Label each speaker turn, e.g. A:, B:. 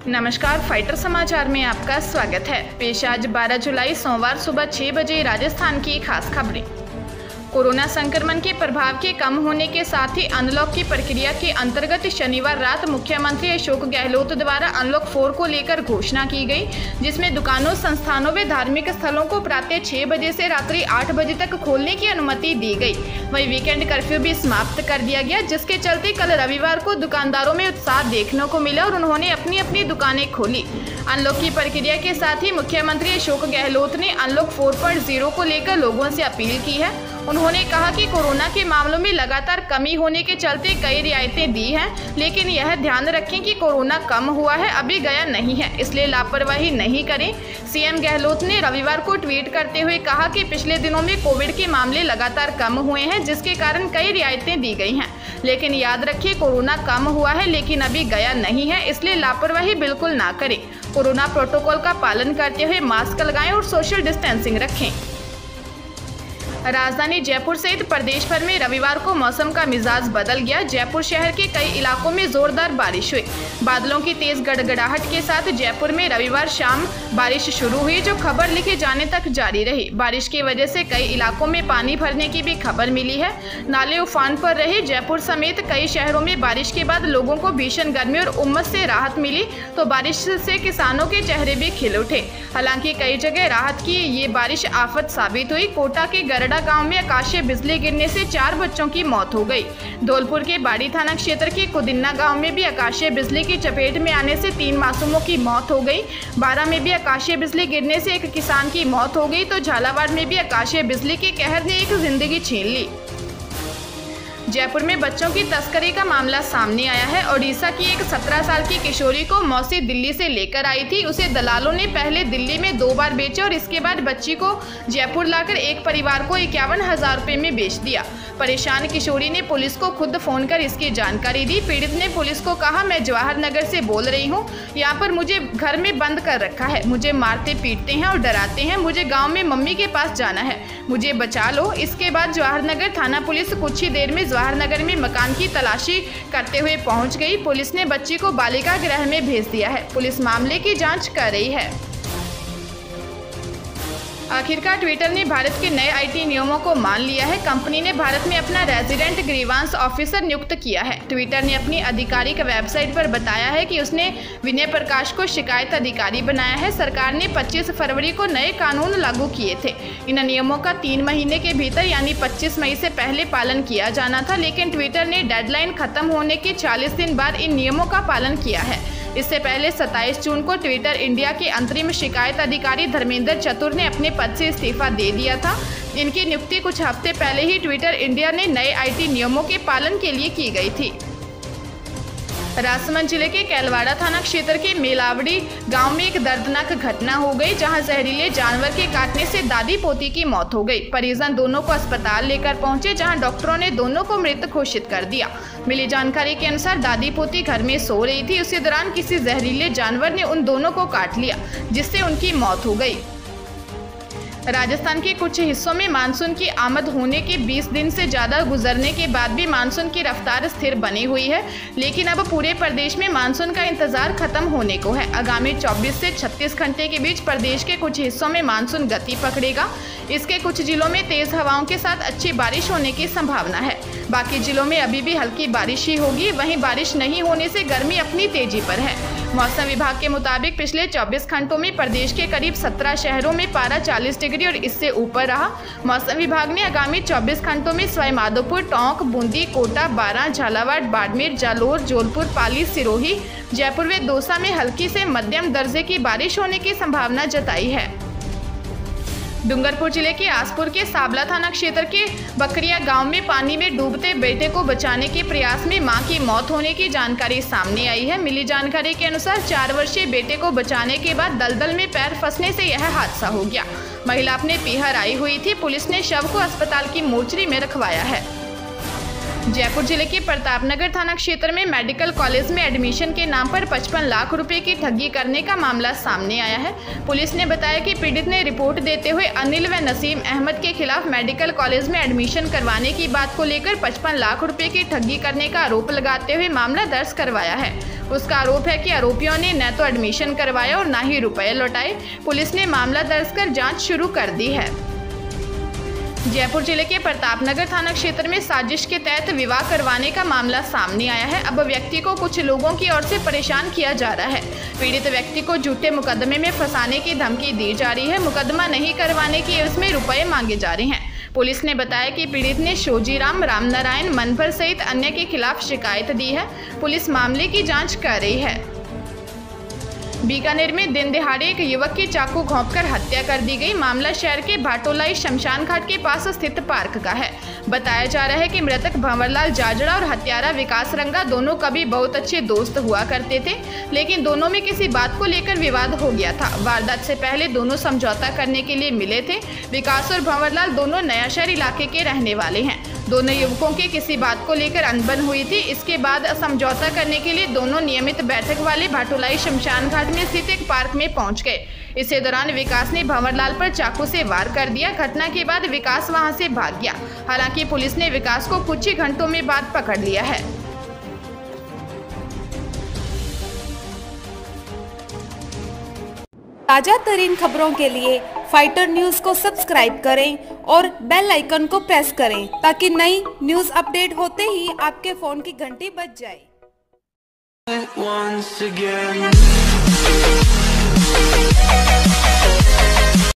A: नमस्कार, फाइटर समाचार में आपका स्वागत है। पेश आज 12 जुलाई सोमवार सुबह 6 बजे राजस्थान की खास खबरें। कोरोना संक्रमण के प्रभाव के कम होने के साथ ही अनलॉक की प्रक्रिया के अंतर्गत शनिवार रात मुख्यमंत्री अशोक गहलोत द्वारा अनलॉक 4 को लेकर घोषणा की गई, जिसमें दुकानों, संस्थानों व धार्मिक स्थलों को प्रातः 6 बजे से रात्रि 8 बजे तक खोलने की अनुमति दी गई। वहीं वीकेंड कर्फ्यू भी समाप्त कर दिया गया, जिसके चलते कल रविवार को दुकानदारों में उत्साह देखने को मिला और उन्होंने अपनी अपनी दुकानें खोली। अनलॉक की प्रक्रिया के साथ ही मुख्यमंत्री अशोक गहलोत ने अनलॉक 4.0 को लेकर लोगों से अपील की है। उन्होंने कहा कि कोरोना के मामलों में लगातार कमी होने के चलते कई रियायतें दी हैं, लेकिन यह ध्यान रखें कि कोरोना कम हुआ है, अभी गया नहीं है, इसलिए लापरवाही नहीं करें। सीएम गहलोत ने रविवार को ट्वीट करते हुए कहा कि पिछले दिनों में कोविड के मामले लगातार कम हुए हैं, जिसके कारण कई रियायतें दी गई हैं, लेकिन याद रखिए कोरोना कम हुआ है लेकिन अभी गया नहीं है, इसलिए लापरवाही बिल्कुल ना करें। कोरोना प्रोटोकॉल का पालन करते हुए मास्क लगाएं और सोशल डिस्टेंसिंग रखें। राजधानी जयपुर सहित प्रदेश भर में रविवार को मौसम का मिजाज बदल गया। जयपुर शहर के कई इलाकों में जोरदार बारिश हुई। बादलों की तेज गड़गड़ाहट के साथ जयपुर में रविवार शाम बारिश शुरू हुई, जो खबर लिखे जाने तक जारी रही। बारिश की वजह से कई इलाकों में पानी भरने की भी खबर मिली है। नाले उफान पर रहे। जयपुर समेत कई शहरों में बारिश के बाद लोगों को भीषण गर्मी और उमस से राहत मिली, तो बारिश से किसानों के चेहरे भी खिल उठे। हालांकि कई जगह राहत की ये बारिश आफत साबित हुई। कोटा के गरडा गांव में आकाशीय बिजली गिरने से 4 बच्चों की मौत हो गई। धौलपुर के बाड़ी थाना क्षेत्र के कुदिन्ना गांव में भी आकाशीय बिजली की चपेट में आने से 3 मासूमों की मौत हो गई। बारा में भी आकाशीय बिजली गिरने से एक किसान की मौत हो गई, तो झालावाड़ में भी आकाशीय बिजली के कहर ने एक जिंदगी छीन ली। जयपुर में बच्चों की तस्करी का मामला सामने आया है। ओडिशा की एक 17 साल की किशोरी को मौसी दिल्ली से लेकर आई थी। उसे दलालों ने पहले दिल्ली में 2 बार बेचा और इसके बाद बच्ची को जयपुर लाकर एक परिवार को 51,000 रुपये में बेच दिया। परेशान किशोरी ने पुलिस को खुद फोन कर इसकी जानकारी दी। पीड़ित ने पुलिस को कहा, मैं जवाहर नगर से बोल रही हूँ, यहाँ पर मुझे घर में बंद कर रखा है, मुझे मारते पीटते हैं और डराते हैं, मुझे गाँव में मम्मी के पास जाना है, मुझे बचा लो। इसके बाद जवाहर नगर थाना पुलिस कुछ ही देर में जवाहर नगर में मकान की तलाशी करते हुए पहुंच गई। पुलिस ने बच्ची को बालिका गृह में भेज दिया है। पुलिस मामले की जांच कर रही है। आखिरकार ट्विटर ने भारत के नए आईटी नियमों को मान लिया है। कंपनी ने भारत में अपना रेजिडेंट ग्रीवांस ऑफिसर नियुक्त किया है। ट्विटर ने अपनी आधिकारिक वेबसाइट पर बताया है कि उसने विनय प्रकाश को शिकायत अधिकारी बनाया है। सरकार ने 25 फरवरी को नए कानून लागू किए थे। इन नियमों का 3 महीने के भीतर यानी 25 मई से पहले पालन किया जाना था, लेकिन ट्विटर ने डेडलाइन खत्म होने के 40 दिन बाद इन नियमों का पालन किया है। इससे पहले 27 जून को ट्विटर इंडिया के अंतरिम शिकायत अधिकारी धर्मेंद्र चतुर ने अपने पद से इस्तीफा दे दिया था। इनकी नियुक्ति कुछ हफ्ते पहले ही ट्विटर इंडिया ने नए आईटी नियमों के पालन के लिए की गई थी। राजसमंद जिले के कैलवाड़ा थाना क्षेत्र के मेलावड़ी गांव में एक दर्दनाक घटना हो गई, जहां जहरीले जानवर के काटने से दादी पोती की मौत हो गई। परिजन दोनों को अस्पताल लेकर पहुंचे, जहां डॉक्टरों ने दोनों को मृत घोषित कर दिया। मिली जानकारी के अनुसार दादी पोती घर में सो रही थी। उसी दौरान किसी जहरीले जानवर ने उन दोनों को काट लिया, जिससे उनकी मौत हो गई। राजस्थान के कुछ हिस्सों में मानसून की आमद होने के 20 दिन से ज़्यादा गुजरने के बाद भी मानसून की रफ्तार स्थिर बनी हुई है, लेकिन अब पूरे प्रदेश में मानसून का इंतजार खत्म होने को है। आगामी 24 से 36 घंटे के बीच प्रदेश के कुछ हिस्सों में मानसून गति पकड़ेगा। इसके कुछ जिलों में तेज हवाओं के साथ अच्छी बारिश होने की संभावना है। बाकी जिलों में अभी भी हल्की बारिश ही होगी। वहीं बारिश नहीं होने से गर्मी अपनी तेजी पर है। मौसम विभाग के मुताबिक पिछले 24 घंटों में प्रदेश के करीब 17 शहरों में पारा 40 डिग्री और इससे ऊपर रहा। मौसम विभाग ने आगामी 24 घंटों में सवाईमाधोपुर, टोंक, बूंदी, कोटा, बारां, झालावाड़, बाड़मेर, जालोर, जोधपुर, पाली, सिरोही, जयपुर व दौसा में हल्की से मध्यम दर्जे की बारिश होने की संभावना जताई है। डूंगरपुर जिले के आसपुर के साबला थाना क्षेत्र के बकरिया गांव में पानी में डूबते बेटे को बचाने के प्रयास में मां की मौत होने की जानकारी सामने आई है। मिली जानकारी के अनुसार 4 वर्षीय बेटे को बचाने के बाद दलदल में पैर फंसने से यह हादसा हो गया। महिला अपने पीहर आई हुई थी। पुलिस ने शव को अस्पताल की मोर्चरी में रखवाया है। जयपुर जिले के प्रतापनगर थाना क्षेत्र में मेडिकल कॉलेज में एडमिशन के नाम पर 55 लाख रुपए की ठगी करने का मामला सामने आया है। पुलिस ने बताया कि पीड़ित ने रिपोर्ट देते हुए अनिल व नसीम अहमद के खिलाफ मेडिकल कॉलेज में एडमिशन करवाने की बात को लेकर 55 लाख रुपए की ठगी करने का आरोप लगाते हुए मामला दर्ज करवाया है। उसका आरोप है कि आरोपियों ने न तो एडमिशन करवाया और न ही रुपए लौटाए। पुलिस ने मामला दर्ज कर जाँच शुरू कर दी है। जयपुर जिले के प्रतापनगर थाना क्षेत्र में साजिश के तहत विवाह करवाने का मामला सामने आया है। अब व्यक्ति को कुछ लोगों की ओर से परेशान किया जा रहा है। पीड़ित व्यक्ति को झूठे मुकदमे में फंसाने की धमकी दी जा रही है। मुकदमा नहीं करवाने की एवज में रुपए मांगे जा रहे हैं। पुलिस ने बताया कि पीड़ित ने शोजीराम, रामनारायण, मनभर सहित अन्य के खिलाफ शिकायत दी है। पुलिस मामले की जाँच कर रही है। बीकानेर में दिन दिहाड़े एक युवक की चाकू घोंपकर हत्या कर दी गई। मामला शहर के भाटोलाई शमशान घाट के पास स्थित पार्क का है। बताया जा रहा है कि मृतक भंवरलाल जाजड़ा और हत्यारा विकास रंगा दोनों कभी बहुत अच्छे दोस्त हुआ करते थे, लेकिन दोनों में किसी बात को लेकर विवाद हो गया था। वारदात से पहले दोनों समझौता करने के लिए मिले थे। विकास और भंवरलाल दोनों नया शहर इलाके के रहने वाले हैं। दोनों युवकों के किसी बात को लेकर अनबन हुई थी। इसके बाद समझौता करने के लिए दोनों नियमित बैठक वाले भाटोलाई शमशान घाट में स्थित एक पार्क में पहुंच गए। इसी दौरान विकास ने भंवरलाल पर चाकू से वार कर दिया। घटना के बाद विकास वहां से भाग गया। हालांकि पुलिस ने विकास को कुछ ही घंटों में बाद पकड़ लिया है।
B: ताजा तरीन खबरों के लिए फाइटर न्यूज को सब्सक्राइब करें और बेल आइकन को प्रेस करें ताकि नई न्यूज अपडेट होते ही आपके फोन की घंटी बज जाए। Once again